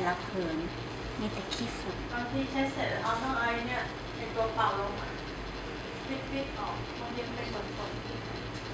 ละพื้นมีแต่ขี้ฝุ่นบางทีใช้เสร็จเอาต้องไอ้ตัวเป่าลงฟิตออกบางทีมันเป็นฝน